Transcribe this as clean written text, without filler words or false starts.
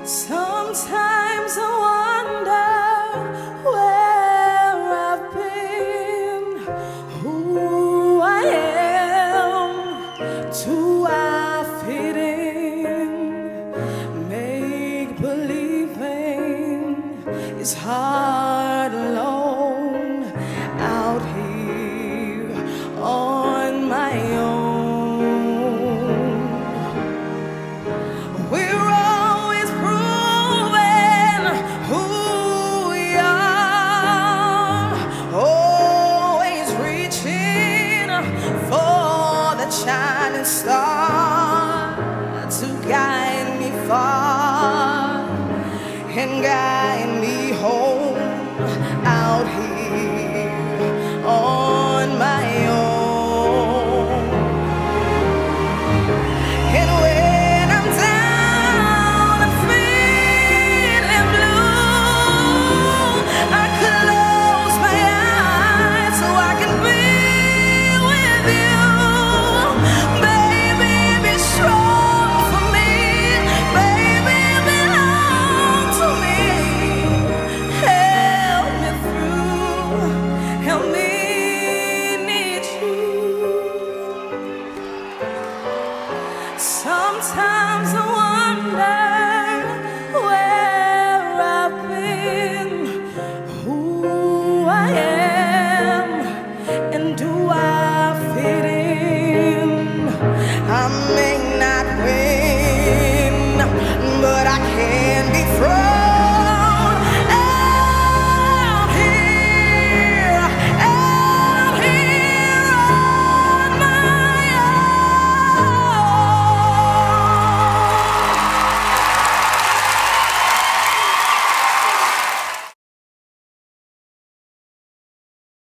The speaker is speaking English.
Sometimes I wonder where I've been, who I am, do I fit in? Make believing is hard alone out here on my own. Shining star to guide me far and guide me home out here on my own. And when I'm down and feeling blue, I close my eyes so I can be with you. Sometimes I